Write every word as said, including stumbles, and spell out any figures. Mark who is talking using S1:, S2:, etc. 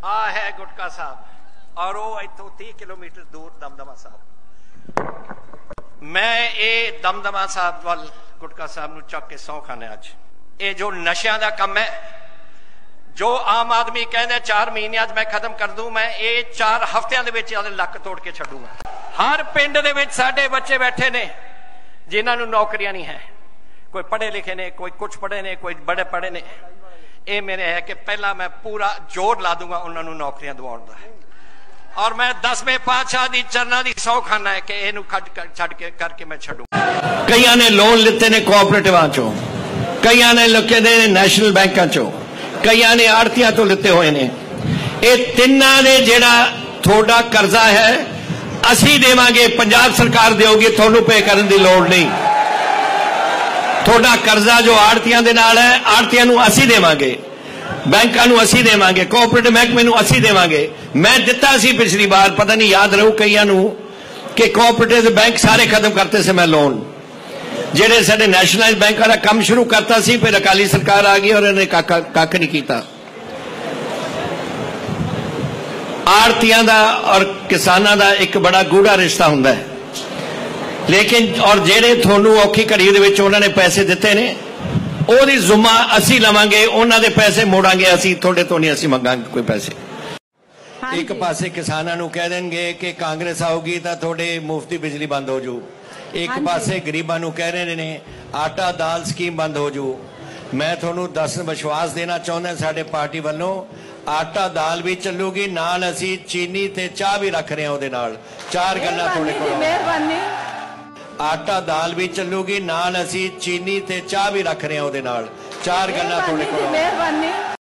S1: आ है गुटका साहब और वो इतों तीस किलोमीटर दूर दमदमा साहब। मैं ये दमदमा साहब वाल गुटका साहब नूं चक के सौ खाने अज ये जो नशियां दा कम है जो आम आदमी कहते चार महीने अज मैं खत्म कर दूं, मैं ये चार हफ्तियां दे विच लक तोड़ के छड्डूंगा। हर पिंड दे विच साडे बच्चे बैठे ने जिन्हां नूं नौकरियां नहीं है, कोई पढ़े लिखे ने, कोई कुछ पढ़े ने, कोई बड़े पढ़े ने। ये मेरे है कि पहला मैं पूरा जोर ला दूंगा उन्होंने नौकरियां दिवाउण दा, और मैं दसवें पातशाह दी चरणां दी सौ खाना है कि इहनूं छड्ड के करके मैं छड्डूं।
S2: कईयां ने लोन लिते ने कोऑपरेटिवां चों, कईयां ने लिखे ने नेशनल बैंकां चों, कईयां ने आड़तियां तो लिते हुए ने। ये तिन्नां दे जिहड़ा थोड़ा कर्जा है असीं देवांगे, पंजाब सरकार देगी, तुहानूं पे करन दी लोड़ नहीं। थोड़ा कर्जा जो आड़तियां दे नाल है, आड़तियां नूं असीं देवांगे, बैंकां नूं असीं देवांगे, कोऑपरेटिव महकमे नूं असीं देवांगे। मैं दिता सी पिछली बार, पता नहीं याद रहू कईयां नूं कि कोऑपरेटिव बैंक सारे खत्म करते से मैं लोन जेडे साडे नैशनलाइज बैंक वाला काम शुरू करता सी, फिर अकाली सरकार आ गई और इन्हें कख नहीं कीता। आड़तियां दा और किसानां दा एक बड़ा गूढ़ा रिश्ता हुंदा है, लेकिन और जेडे थोनू औखी घड़ी दे विच उन्हां ने पैसे दिते ने ओहदी जुम्मा असीं लवांगे, उन्हां दे पैसे मोड़ांगे असीं, थोड़े तो नहीं असीं मंगांगे कोई पैसे। एक पासे किसानां नूं कह देणगे कि कांग्रेस आऊगी तां थोड़े मुफ्त बिजली बंद हो जू, एक पासे गरीबां नूं कह रहे ने आटा दाल स्कीम बंद हो जू। मैं थोनू दस विश्वास देना चाहुंदा साडे पार्टी वालों आटा दाल भी चलूगी, नाल असीं चीनी ते चाह भी रख रहे हां, उहदे नाल चार गल्लां तुहाडे कोल। आटा दाल भी चलूगी, नाल असीं चीनी ते चाह भी रख रहे हां, उहदे नाल चार गल्लां तुहाडे कोल।